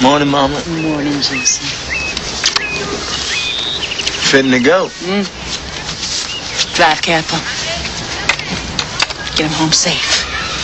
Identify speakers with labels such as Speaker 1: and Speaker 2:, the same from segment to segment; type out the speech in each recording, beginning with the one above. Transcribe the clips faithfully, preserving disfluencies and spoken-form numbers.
Speaker 1: Morning, Mama.
Speaker 2: Morning, Jason.
Speaker 1: Fitting to go.
Speaker 2: Mm. Drive careful. Get him home safe.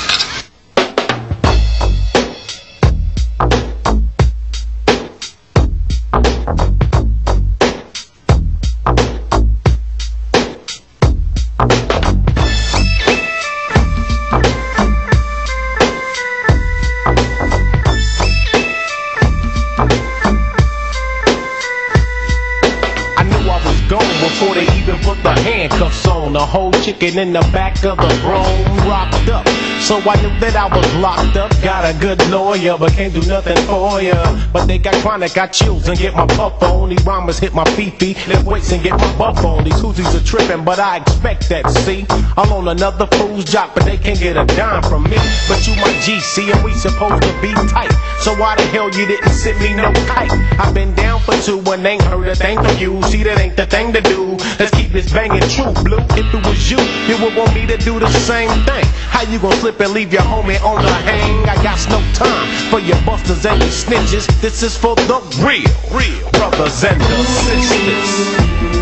Speaker 3: Before they even put the handcuffs on, the whole chicken in the back of the room rocked up. So I knew that I was locked up. Got a good lawyer, but can't do nothing for ya. But they got chronic, got chills and get my puff on. These rhymers hit my pee-pee, lift weights and get my buff on. These Houthis are tripping, but I expect that, see. I'm on another fool's job, but they can't get a dime from me. But you my G C and we supposed to be tight. So why the hell you didn't send me no kite? I've been down for two and ain't heard a thing from you. See, that ain't the thing to do. Let's keep this banging true, Blue. If it was you, you would want me to do the same thing. How you gonna slip and leave your homie on the hang? I got no time for your busters and your snitches. This is for the real, real brothers and the sisters.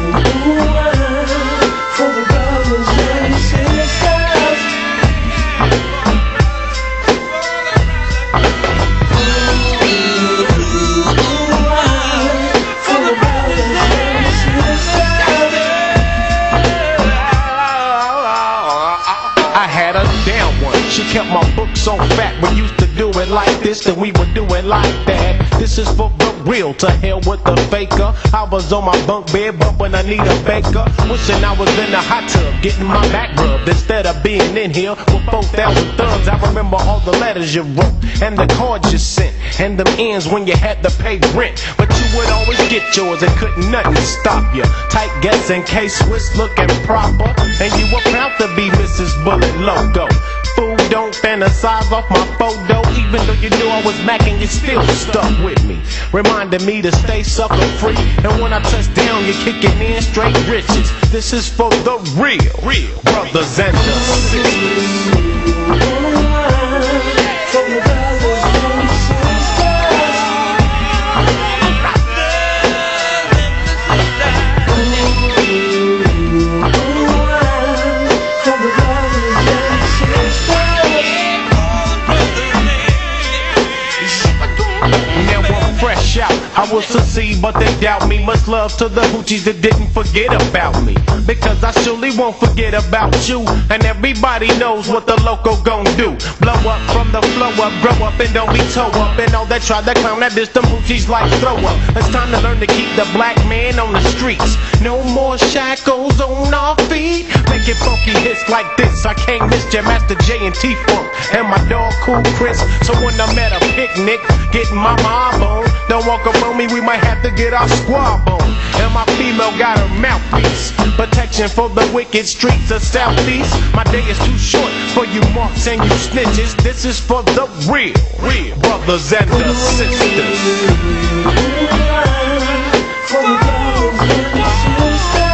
Speaker 4: For the brothers and sisters.
Speaker 3: She kept my books on fat. We used to do it like this, then we would do it like that. This is for the real, to hell with the faker. I was on my bunk bed, but when I need a baker, wishing I was in the hot tub, getting my back rubbed. Instead of being in here with four thousand thugs, I remember all the letters you wrote, and the cards you sent, and them ends when you had to pay rent. But you would always get yours, and couldn't nothing stop you. Tight guessing case, Swiss looking proper, and you were proud to be Missus Bullet Loco. Fool, don't fantasize off my photo. Even though you knew I was macking, you still stuck with me, reminding me to stay sucker free. And when I touch down, you're kicking in straight riches. This is for the real, real brothers and the sisters. I will succeed, but they doubt me. Much love to the hoochies that didn't forget about me, because I surely won't forget about you. And everybody knows what the loco gon' do. Blow up from the flow up, grow up and don't be toe up. And all that try to clown that diss them hoochies like throw up. It's time to learn to keep the black man on the streets. No more shackles on our feet. Making funky hits like this, I can't miss Jam Master J and T-Funk and my dog Cool Chris. So when I'm at a picnic, getting my mob on, don't walk around me, we might have to get our squab on. And my female got her mouthpiece, protection for the wicked streets of Southeast. My day is too short for you marks and you snitches. This is for the real, real brothers and the sisters. For the brothers and the sisters.